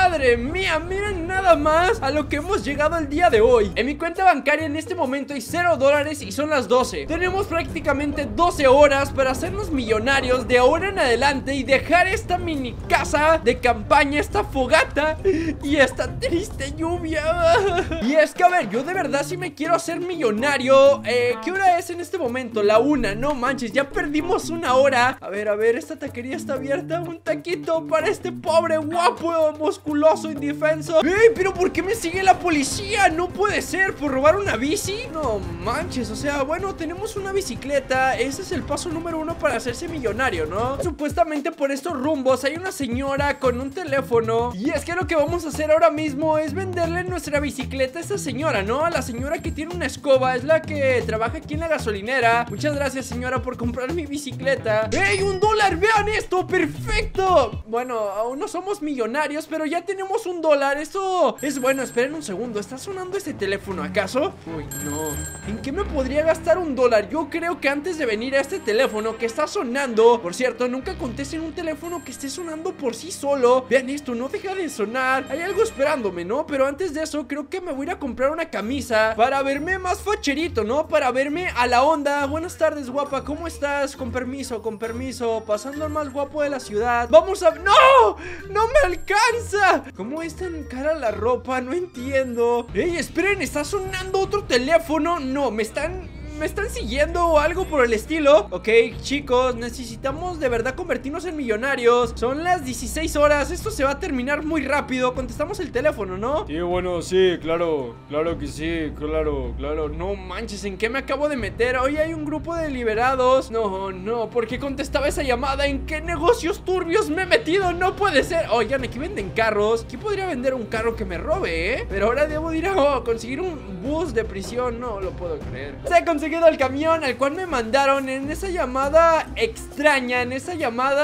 madre mía, miren nada más a lo que hemos llegado el día de hoy. En mi cuenta bancaria en este momento hay $0 y son las 12. Tenemos prácticamente 12 horas para hacernos millonarios de ahora en adelante y dejar esta mini casa de campaña, esta fogata y esta triste lluvia. Y es que a ver, yo de verdad sí me quiero hacer millonario. ¿Qué hora es en este momento? La 1, no manches, ya perdimos una hora. A ver, esta taquería está abierta. Un taquito para este pobre guapo, musculoso, indefenso. ¡Ey! ¿Pero por qué me sigue la policía? No puede ser, ¿por robar una bici? No manches, o sea, bueno, tenemos una bicicleta. Ese es el paso número 1 para hacerse millonario, ¿no? Supuestamente por estos rumbos hay una señora con un teléfono. Y es que lo que vamos a hacer ahora mismo es venderle nuestra bicicleta a esta señora, ¿no? A la señora que tiene una escoba, es la que trabaja aquí en la gasolinera. Muchas gracias, señora, por comprar mi bicicleta. ¡Ey! $1, vean esto, perfecto. Bueno, aún no somos millonarios, pero ya tenemos $1. Eso es bueno. Esperen un segundo, ¿está sonando este teléfono acaso? Uy, no. ¿En qué me podría gastar $1? Yo creo que antes de venir a este teléfono que está sonando, por cierto, nunca contesten un teléfono que esté sonando por sí solo. Vean esto, no deja de sonar. Hay algo esperándome, ¿no? Pero antes de eso, creo que me voy a ir a comprar una camisa para verme más facherito, ¿no? Para verme a la onda. Buenas tardes, guapa, ¿cómo estás? Con permiso, pasando al más guapo de la ciudad. Vamos a... ¡No! ¡No me alcanza! ¿Cómo es tan cara la ropa? No entiendo. ¡Ey, esperen! ¿Está sonando otro teléfono? No, ¿me están siguiendo o algo por el estilo? Ok, chicos, necesitamos de verdad convertirnos en millonarios. Son las 16 horas, esto se va a terminar muy rápido. Contestamos el teléfono, ¿no? Sí, bueno, sí, claro que sí, claro. No manches, ¿en qué me acabo de meter? Hoy hay un grupo de liberados. No, ¿por qué contestaba esa llamada? ¿En qué negocios turbios me he metido? No puede ser. Oigan, aquí venden carros. ¿Quién podría vender un carro que me robe, Pero ahora debo ir a conseguir un bus de prisión. No lo puedo creer. Se ha conseguido el camión al cual me mandaron en esa llamada extraña, en esa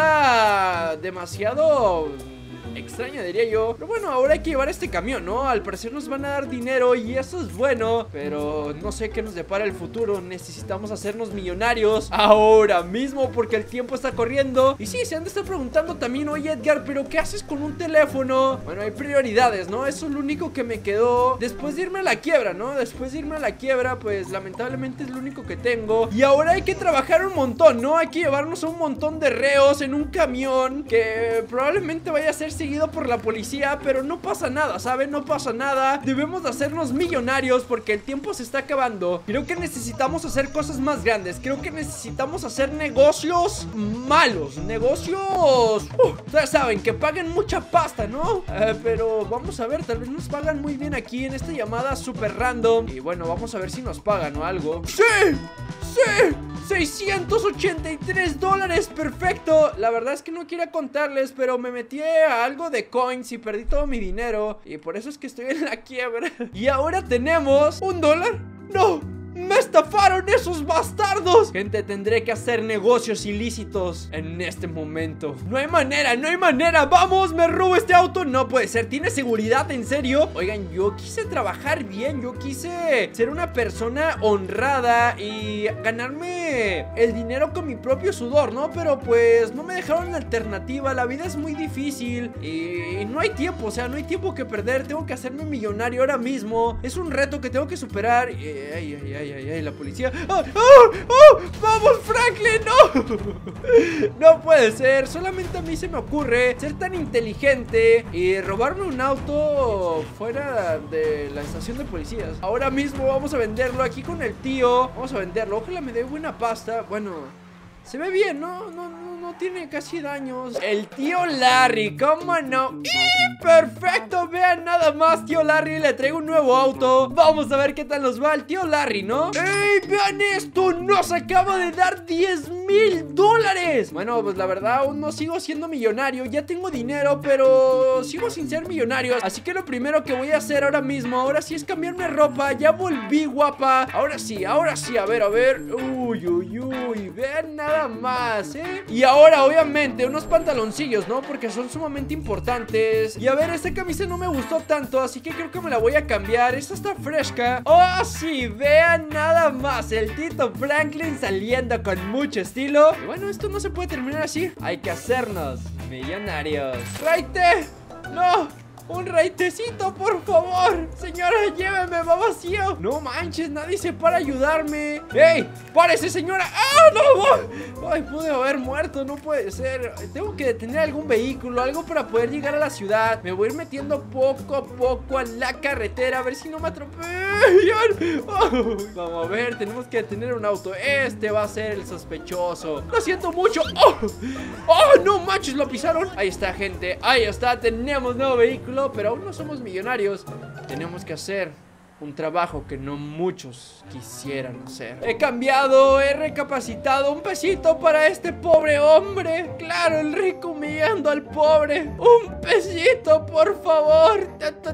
llamada demasiado extraña, diría yo. Pero bueno, ahora hay que llevar este camión, ¿no? Al parecer nos van a dar dinero y eso es bueno, pero no sé qué nos depara el futuro. Necesitamos hacernos millonarios ahora mismo porque el tiempo está corriendo. Y sí, se han de estar preguntando también, oye Edgar, ¿pero qué haces con un teléfono? Bueno, hay prioridades, ¿no? Eso es lo único que me quedó después de irme a la quiebra, ¿no? Después de irme a la quiebra, pues lamentablemente es lo único que tengo. Y ahora hay que trabajar un montón, ¿no? Hay que llevarnos a un montón de reos en un camión que probablemente vaya a ser seguido por la policía, pero no pasa nada, ¿saben? No pasa nada. Debemos de hacernos millonarios porque el tiempo se está acabando. Creo que necesitamos hacer cosas más grandes. Creo que necesitamos hacer negocios malos. Negocios, ustedes saben, que paguen mucha pasta, ¿no? Pero vamos a ver, tal vez nos pagan muy bien aquí en esta llamada super random. Y bueno, vamos a ver si nos pagan o algo. ¡Sí! ¡Sí! $683, perfecto. La verdad es que no quería contarles, pero me metí a algo de coins y perdí todo mi dinero. Y por eso es que estoy en la quiebra. Y ahora tenemos $1. ¡No! ¡Me estafaron esos bastardos! Gente, tendré que hacer negocios ilícitos en este momento. No hay manera. ¡Vamos! ¡Me robo este auto! No puede ser. ¿Tiene seguridad? ¿En serio? Oigan, yo quise trabajar bien. Yo quise ser una persona honrada y ganarme el dinero con mi propio sudor, ¿no? Pero pues no me dejaron la alternativa. La vida es muy difícil y no hay tiempo. O sea, no hay tiempo que perder. Tengo que hacerme millonario ahora mismo. Es un reto que tengo que superar. Ay, la policía. ¡Vamos, Franklin! ¡No! No puede ser. Solamente a mí se me ocurre ser tan inteligente y robarme un auto fuera de la estación de policías. Ahora mismo vamos a venderlo aquí con el tío. Vamos a venderlo. Ojalá me dé buena pasta. Bueno, se ve bien, ¿no? No tiene casi daños. El tío Larry, ¿cómo no? ¡Y perfecto! Vean nada más, tío Larry, le traigo un nuevo auto. Vamos a ver qué tal nos va el tío Larry, ¿no? ¡Ey! Vean esto, nos acaba de dar $10,000. Bueno, pues la verdad aún no sigo siendo millonario. Ya tengo dinero, pero sigo sin ser millonario. Así que lo primero que voy a hacer ahora mismo, ahora sí, es cambiarme ropa. Ya volví, guapa. Ahora sí, a ver. Uy, vean nada más, Y ahora, obviamente, unos pantaloncillos, ¿no? Porque son sumamente importantes. Y a ver, esta camisa no me gustó tanto, así que creo que me la voy a cambiar. Esta está fresca. ¡Oh, sí! Vean nada más, el Tito Franklin saliendo con mucho estilo. Y bueno, esto no se puede terminar así. Hay que hacernos millonarios. ¡Raite! ¡No! Un raitecito, por favor. Señora, lléveme, va vacío. No manches, nadie se para ayudarme. ¡Ey! ¡Párese, señora! ¡Ah, no! ¡Ay, pude haber muerto! No puede ser. Tengo que detener algún vehículo, algo para poder llegar a la ciudad. Me voy a ir metiendo poco a poco a la carretera, a ver si no me atropellan. Oh, vamos a ver, tenemos que detener un auto. Este va a ser el sospechoso. Lo siento mucho. ¡Oh! ¡Oh, no manches! Lo pisaron. Ahí está, gente. Ahí está. Tenemos nuevo vehículo, pero aún no somos millonarios. Tenemos que hacer un trabajo que no muchos quisieran hacer. He cambiado, he recapacitado. Un pesito para este pobre hombre. Claro, el rico humillando al pobre. Un pesito, por favor.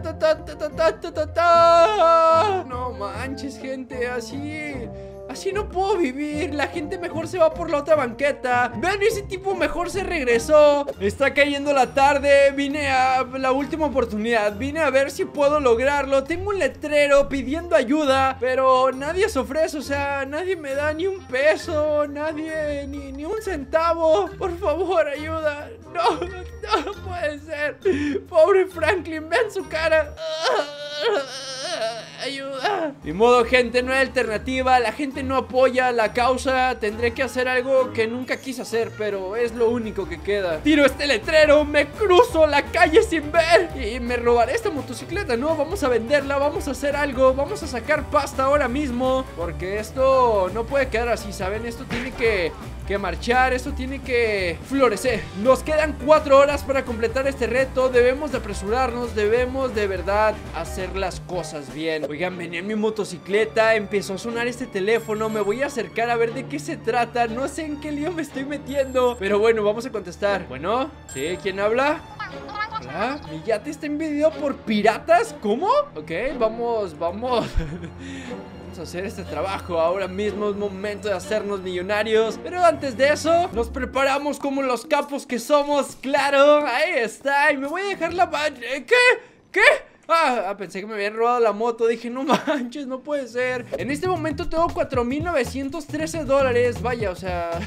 No manches, gente, así no puedo vivir. La gente mejor se va por la otra banqueta. Vean, ese tipo mejor se regresó. Está cayendo la tarde. Vine a la última oportunidad. Vine a ver si puedo lograrlo. Tengo un letrero pidiendo ayuda, pero nadie se ofrece. O sea, nadie me da ni un peso. Nadie, ni un centavo. Por favor, ayuda. No puede ser. Pobre Franklin, vean su cara. Ayuda. Ni modo, gente, no hay alternativa. La gente no apoya la causa. Tendré que hacer algo que nunca quise hacer, pero es lo único que queda. Tiro este letrero, me cruzo la calle sin ver y me robaré esta motocicleta, ¿no? Vamos a venderla, vamos a hacer algo. Vamos a sacar pasta ahora mismo, porque esto no puede quedar así, ¿saben? Esto tiene que marchar, esto tiene que florecer. Nos quedan 4 horas para completar este reto. Debemos de apresurarnos, debemos de verdad hacer las cosas bien. Oigan, venía en mi motocicleta, empezó a sonar este teléfono. Me voy a acercar a ver de qué se trata. No sé en qué lío me estoy metiendo, pero bueno, vamos a contestar. Bueno, ¿sí? ¿Quién habla? Hola, ¿mi yate está invadido por piratas? ¿Cómo? Ok, vamos a hacer este trabajo. Ahora mismo es momento de hacernos millonarios, pero antes de eso nos preparamos como los capos que somos. Claro, ahí está. Y me voy a dejar la... ¿Qué? Pensé que me habían robado la moto. Dije, no manches, no puede ser. En este momento tengo 4,913 dólares. Vaya, o sea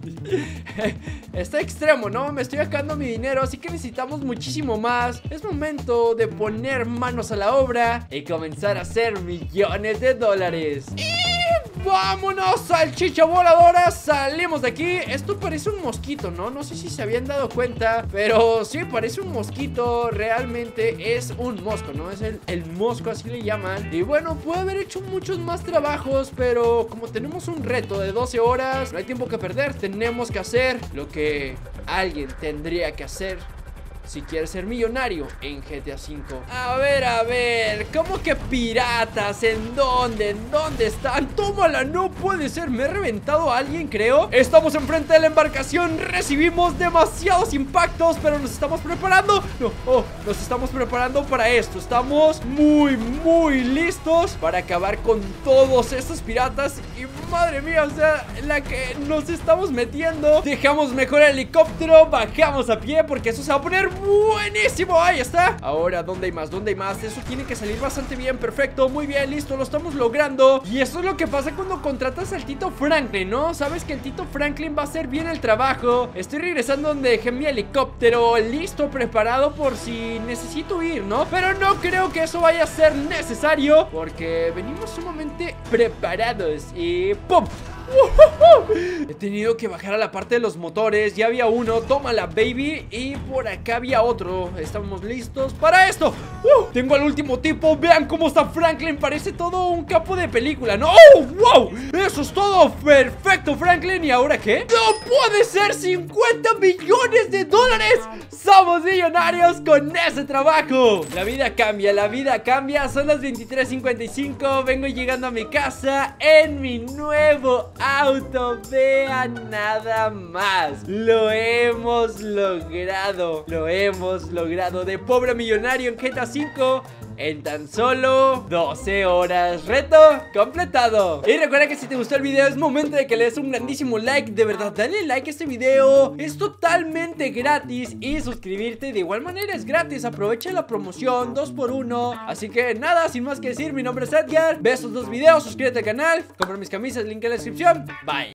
está extremo, ¿no? Me estoy sacando mi dinero, así que necesitamos muchísimo más. Es momento de poner manos a la obra y comenzar a hacer millones de dólares. ¡Vámonos, salchicha voladora! Salimos de aquí. Esto parece un mosquito, ¿no? No sé si se habían dado cuenta, pero sí, parece un mosquito. Realmente es un mosco, ¿no? Es el mosco, así le llaman. Y bueno, pude haber hecho muchos más trabajos, pero como tenemos un reto de 12 horas, no hay tiempo que perder. Tenemos que hacer lo que alguien tendría que hacer si quieres ser millonario en GTA V. A ver, ¿cómo que piratas? ¿En dónde? ¿En dónde están? ¡Tómala! No puede ser, me he reventado a alguien, creo. Estamos enfrente de la embarcación. Recibimos demasiados impactos, pero nos estamos preparando. Nos estamos preparando para esto. Estamos muy listos para acabar con todos estos piratas. Y madre mía, o sea, la que nos estamos metiendo. Dejamos mejor el helicóptero, bajamos a pie, porque eso se va a poner buenísimo. Ahí está. Ahora, ¿dónde hay más? ¿Dónde hay más? Eso tiene que salir bastante bien. Perfecto, muy bien, listo, lo estamos logrando. Y eso es lo que pasa cuando contratas al Tito Franklin, ¿no? Sabes que el Tito Franklin va a hacer bien el trabajo. Estoy regresando donde dejé mi helicóptero, listo, preparado por si necesito ir, ¿no? Pero no creo que eso vaya a ser necesario, porque venimos sumamente preparados. Y ¡pum! He tenido que bajar a la parte de los motores. Ya había uno, tómala baby. Y por acá había otro. Estamos listos para esto. Tengo al último tipo. Vean cómo está Franklin. Parece todo un capo de película, ¿no? ¡Oh, wow! Eso es todo. Perfecto, Franklin. ¿Y ahora qué? ¡No puede ser! ¡50 millones de dólares! ¡Somos millonarios con ese trabajo! La vida cambia, la vida cambia. Son las 23:55. Vengo llegando a mi casa en mi nuevo auto. Vean nada más. Lo hemos logrado. Lo hemos logrado. De pobre a millonario en GTA V en tan solo 12 horas. Reto completado. Y recuerda que si te gustó el video es momento de que le des un grandísimo like. De verdad, dale like a este video. Es totalmente gratis. Y suscribirte de igual manera es gratis. Aprovecha la promoción 2x1. Así que nada, sin más que decir, mi nombre es Edgar. Ve estos 2 videos, suscríbete al canal, compra mis camisas, link en la descripción. Bye.